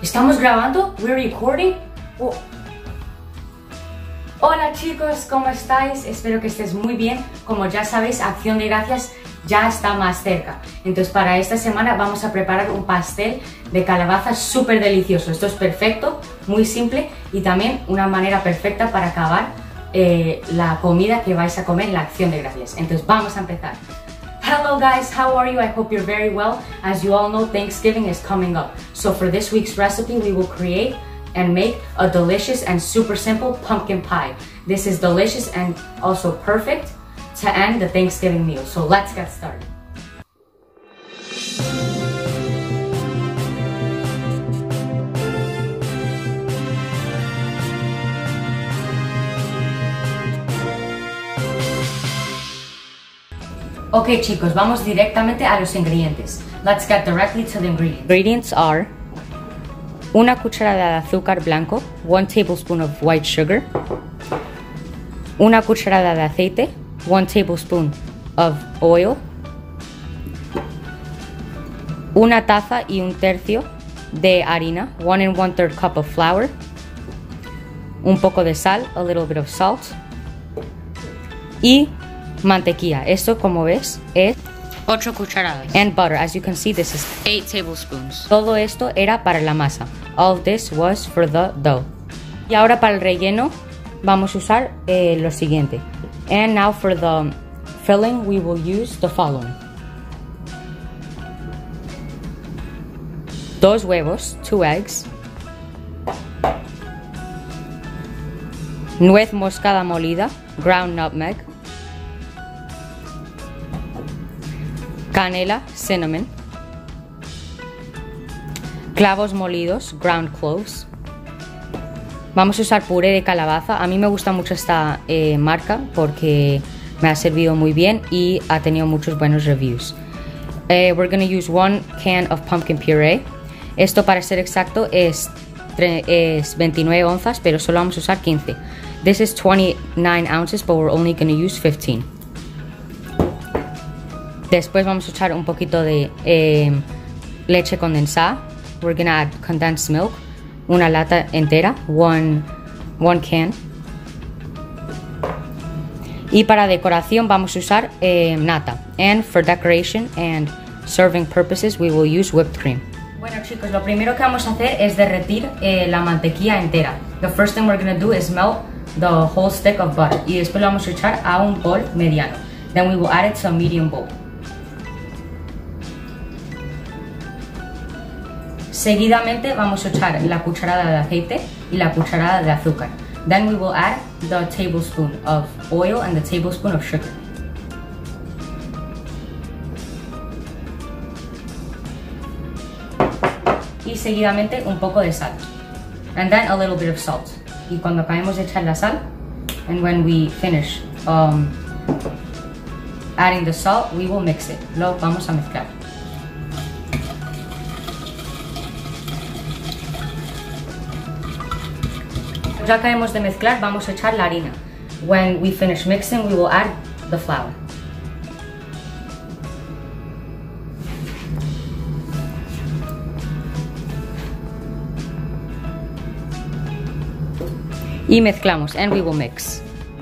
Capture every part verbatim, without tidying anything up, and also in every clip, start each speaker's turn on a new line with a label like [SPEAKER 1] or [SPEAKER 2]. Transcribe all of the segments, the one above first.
[SPEAKER 1] ¿Estamos grabando? We're recording? Oh. Hola chicos, ¿cómo estáis? Espero que estés muy bien. Como ya sabéis, Acción de Gracias ya está más cerca. Entonces para esta semana vamos a preparar un pastel de calabaza súper delicioso. Esto es perfecto, muy simple y también una manera perfecta para acabar eh, la comida que vais a comer en la Acción de Gracias. Entonces vamos a empezar. Hello guys, how are you? I hope you're very well. As you all know, Thanksgiving is coming up. So for this week's recipe, we will create and make a delicious and super simple pumpkin pie. This is delicious and also perfect to end the Thanksgiving meal. So let's get started. Ok chicos, vamos directamente a los ingredientes. Let's get directly to the ingredients. Ingredients are una cucharada de azúcar blanco, one tablespoon of white sugar, una cucharada de aceite, one tablespoon of oil, una taza y un tercio de harina, one and one third cup of flour, un poco de sal, a little bit of salt, y mantequilla. Esto, como ves, es ocho cucharadas. And butter, as you can see, this is eight tablespoons. Todo esto era para la masa. All of this was for the dough. Y ahora para el relleno vamos a usar eh, lo siguiente. And now for the filling we will use the following. Dos huevos, two eggs. Nuez moscada molida, ground nutmeg. Canela, cinnamon. Clavos molidos, ground cloves. Vamos a usar puré de calabaza. A mí me gusta mucho esta eh, marca porque me ha servido muy bien y ha tenido muchos buenos reviews. Uh, we're going to use one can of pumpkin puree. Esto, para ser exacto, es, es veintinueve onzas, pero solo vamos a usar quince. This is twenty-nine ounces, but we're only going to use fifteen. Después vamos a echar un poquito de eh, leche condensada. We're gonna add condensed milk. Una lata entera. One, one can. Y para decoración vamos a usar eh, nata. And for decoration and serving purposes we will use whipped cream. Bueno chicos, lo primero que vamos a hacer es derretir eh, la mantequilla entera. The first thing we're gonna do is melt the whole stick of butter. Y después lo vamos a echar a un bol mediano. Then we will add it to a medium bowl. Seguidamente vamos a echar la cucharada de aceite y la cucharada de azúcar. Then we will add the tablespoon of oil and the tablespoon of sugar. Y seguidamente un poco de sal. And then a little bit of salt. Y cuando acabemos de echar la sal, and when we finish um, adding the salt, we will mix it. Lo vamos a mezclar. Ya acabemos de mezclar, vamos a echar la harina. When we finish mixing, we will add the flour. Y mezclamos, and we will mix.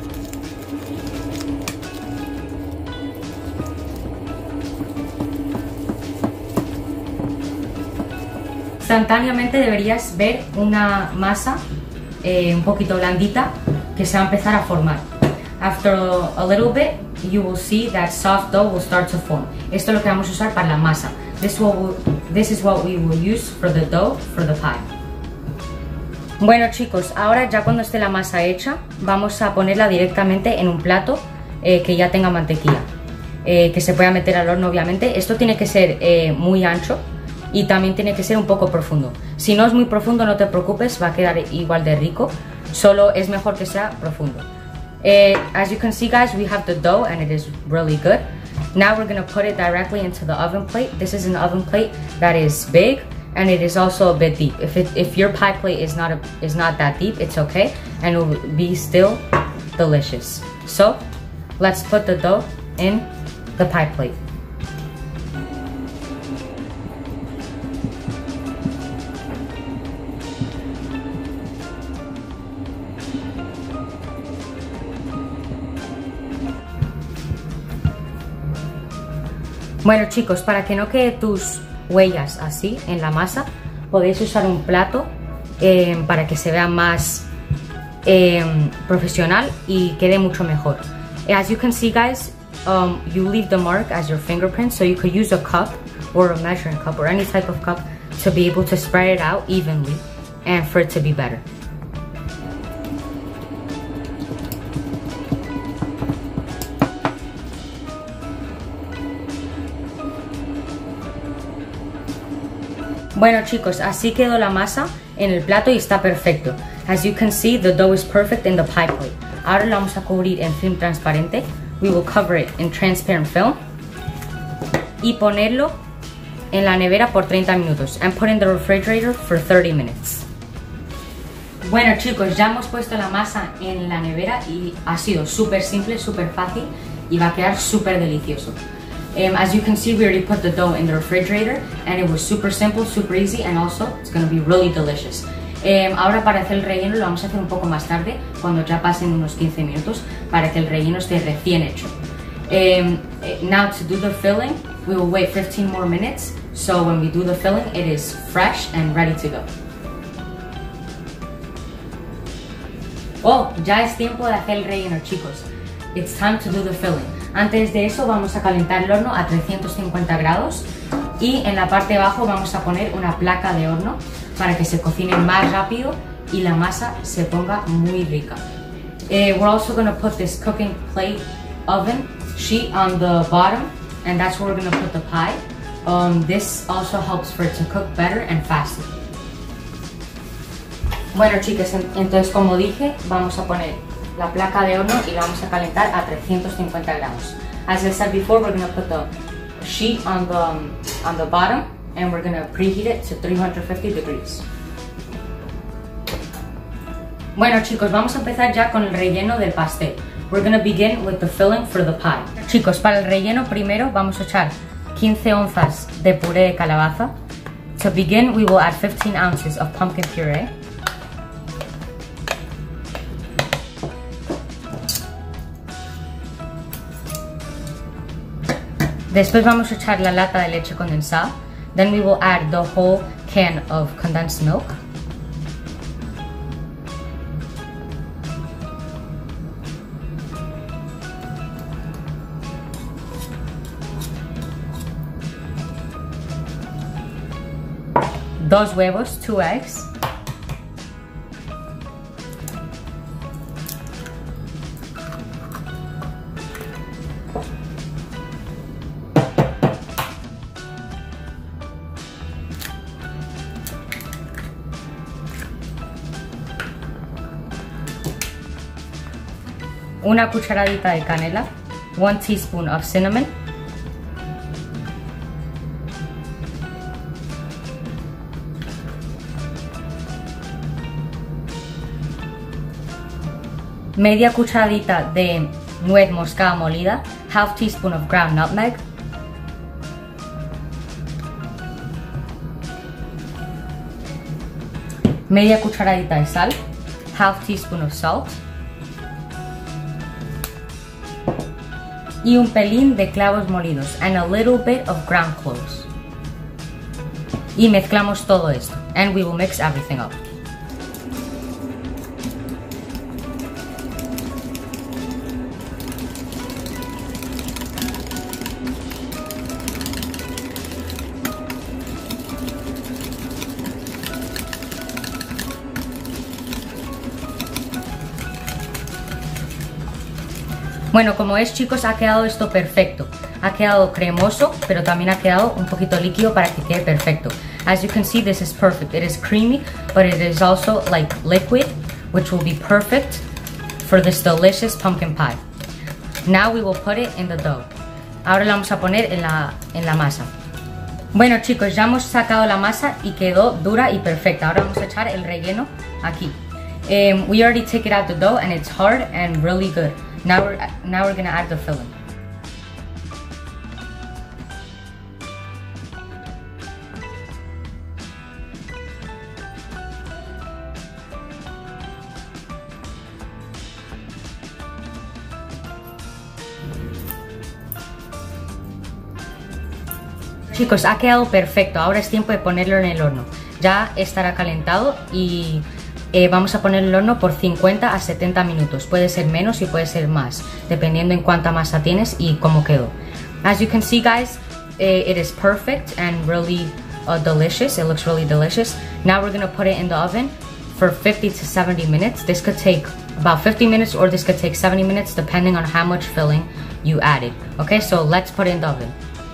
[SPEAKER 1] Instantáneamente deberías ver una masa Eh, un poquito blandita que se va a empezar a formar. After a little bit you will see that soft dough will start to form. Esto es lo que vamos a usar para la masa. This, will, this is what we will use for the dough for the pie. Bueno chicos, ahora ya cuando esté la masa hecha vamos a ponerla directamente en un plato eh, que ya tenga mantequilla, eh, que se pueda meter al horno obviamente. Esto tiene que ser eh, muy ancho y también tiene que ser un poco profundo. Si no es muy profundo, no te preocupes, va a quedar igual de rico. Solo es mejor que sea profundo. Uh, as you can see guys, we have the dough and it is really good. Now we're going to put it directly into the oven plate. This is an oven plate that is big and it is also a bit deep. If, it, if your pie plate is not, a, is not that deep, it's okay and it will be still delicious. So let's put the dough in the pie plate. Bueno chicos, para que no quede tus huellas así en la masa, podéis usar un plato eh, para que se vea más eh, profesional y quede mucho mejor. As you can see guys, um, you leave the mark as your fingerprint, so you could use a cup or a measuring cup or any type of cup to be able to spread it out evenly and for it to be better. Bueno chicos, así quedó la masa en el plato y está perfecto. As you can see, the dough is perfect in the pie plate. Ahora lo vamos a cubrir en film transparente. We will cover it in transparent film. Y ponerlo en la nevera por treinta minutos. And put in the refrigerator for thirty minutes. Bueno chicos, ya hemos puesto la masa en la nevera y ha sido súper simple, súper fácil y va a quedar súper delicioso. Um, as you can see, we already put the dough in the refrigerator and it was super simple, super easy, and also it's going to be really delicious. Um, ahora para hacer el relleno lo vamos a hacer un poco más tarde, cuando ya pasen unos quince minutos, para que el relleno esté recién hecho. Um, now to do the filling, we will wait fifteen more minutes, so when we do the filling, it is fresh and ready to go. Oh, ya es tiempo de hacer el relleno chicos. It's time to do the filling. Antes de eso vamos a calentar el horno a trescientos cincuenta grados y en la parte de abajo vamos a poner una placa de horno para que se cocine más rápido y la masa se ponga muy rica. Uh, we're also going to put this cooking plate oven sheet on the bottom and that's where we're going to put the pie. Um, this also helps for it to cook better and faster. Bueno chicas, entonces como dije, vamos a poner la placa de horno y la vamos a calentar a trescientos cincuenta grados. As I said before, we're going to put the sheet on the, um, on the bottom and we're going to preheat it to three hundred fifty degrees. Bueno chicos, vamos a empezar ya con el relleno del pastel. We're going to begin with the filling for the pie. Chicos, para el relleno primero vamos a echar quince onzas de puré de calabaza. To begin, we will add fifteen ounces of pumpkin puree. Después vamos a echar la lata de leche condensada. Then we will add the whole can of condensed milk. Dos huevos, two eggs. Una cucharadita de canela, one teaspoon of cinnamon, media cucharadita de nuez moscada molida, half teaspoon of ground nutmeg, media cucharadita de sal, half teaspoon of salt, y un pelín de clavos molidos and a little bit of ground cloves. Y mezclamos todo esto and we will mix everything up. Bueno, como es chicos, ha quedado esto perfecto. Ha quedado cremoso, pero también ha quedado un poquito líquido para que quede perfecto. As you can see, this is perfect. It is creamy, but it is also like liquid, which will be perfect for this delicious pumpkin pie. Now we will put it in the dough. Ahora la vamos a poner en la, en la masa. Bueno chicos, ya hemos sacado la masa y quedó dura y perfecta. Ahora vamos a echar el relleno aquí. Um, we already take it out the dough and it's hard and really good. Now we're, now we're gonna add the filling. Chicos, ha quedado perfecto, ahora es tiempo de ponerlo en el horno. Ya estará calentado y eh, vamos a poner el horno por cincuenta a setenta minutos. Puede ser menos y puede ser más, dependiendo en cuánta masa tienes y cómo quedó. As you can see, guys, uh, it is perfect and really uh, delicious. It looks really delicious. Now we're gonna put it in the oven for fifty to seventy minutes. This could take about fifty minutes or this could take seventy minutes depending on how much filling you added. Okay, so let's put it in the oven.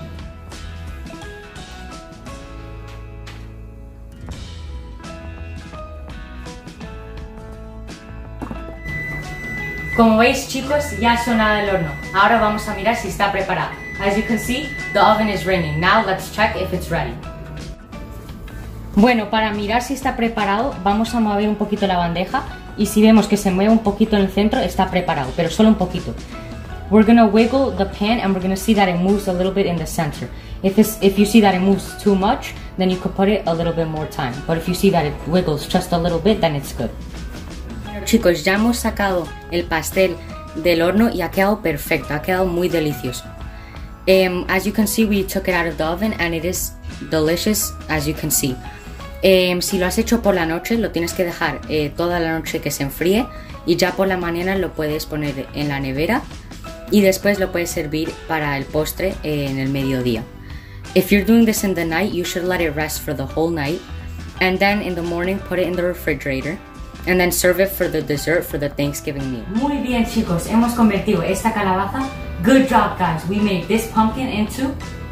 [SPEAKER 1] Como veis, chicos, ya ha sonado el horno. Ahora vamos a mirar si está preparado. As you can see, the oven is ringing. Now let's check if it's ready. Bueno, para mirar si está preparado, vamos a mover un poquito la bandeja y si vemos que se mueve un poquito en el centro, está preparado, pero solo un poquito. We're gonna wiggle the pan and we're gonna see that it moves a little bit in the center. If, it's, if you see that it moves too much, then you could put it a little bit more time. But if you see that it wiggles just a little bit, then it's good. Chicos, ya hemos sacado el pastel del horno y ha quedado perfecto, ha quedado muy delicioso. Um, as you can see, we took it out of the oven and it is delicious, as you can see. Um, si lo has hecho por la noche, lo tienes que dejar eh, toda la noche que se enfríe y ya por la mañana lo puedes poner en la nevera y después lo puedes servir para el postre eh, en el mediodía. If you're doing this in the night, you should let it rest for the whole night and then in the morning put it in the refrigerator. And then serve it for the dessert for the Thanksgiving meal. Muy bien, chicos, hemos convertido esta calabaza. Good job, guys. We made this pumpkin into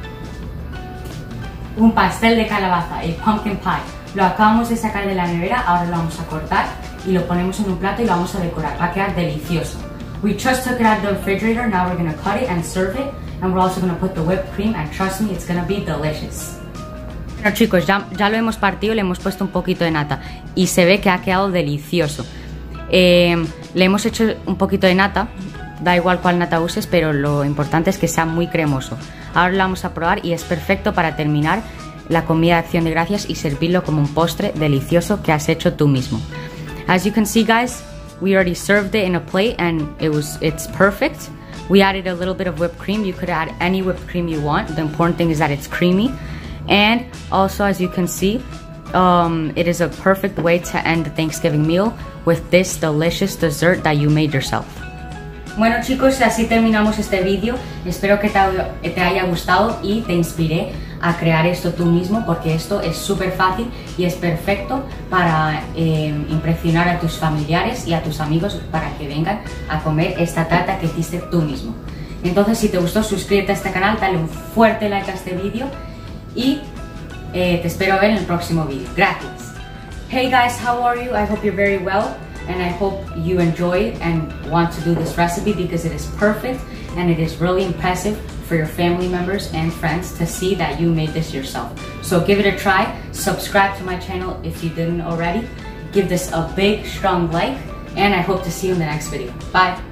[SPEAKER 1] un pastel de calabaza, a pumpkin pie. Lo acabamos de sacar de la nevera, ahora lo vamos a cortar y lo ponemos en un plato y lo vamos a decorar. Va a quedar delicioso. We just took it out of the refrigerator. Now we're gonna cut it and serve it. And we're also gonna put the whipped cream. And trust me, it's gonna be delicious. Bueno, chicos, ya, ya lo hemos partido, le hemos puesto un poquito de nata y se ve que ha quedado delicioso. Eh, le hemos hecho un poquito de nata, da igual cuál nata uses, pero lo importante es que sea muy cremoso. Ahora lo vamos a probar y es perfecto para terminar la comida de Acción de Gracias y servirlo como un postre delicioso que has hecho tú mismo. As you can see, guys, we already served it in a plate and it was, it's perfect. We added a little bit of whipped cream. You could add any whipped cream you want. The important thing is that it's creamy. And also, as you can see, um, it is a perfect way to end the Thanksgiving meal with this delicious dessert that you made yourself. Bueno, chicos, así terminamos este vídeo. Espero que te, te haya gustado y te inspiré a crear esto tú mismo, porque esto es súper fácil y es perfecto para eh, impresionar a tus familiares y a tus amigos para que vengan a comer esta tarta que hiciste tú mismo. Entonces, si te gustó, suscríbete a este canal, dale un fuerte like a este vídeo y eh, te espero ver en el próximo vídeo. Gracias. Hey guys, how are you? I hope you're very well and I hope you enjoy and want to do this recipe because it is perfect and it is really impressive for your family members and friends to see that you made this yourself. So give it a try. Subscribe to my channel if you didn't already. Give this a big strong like and I hope to see you in the next video. Bye.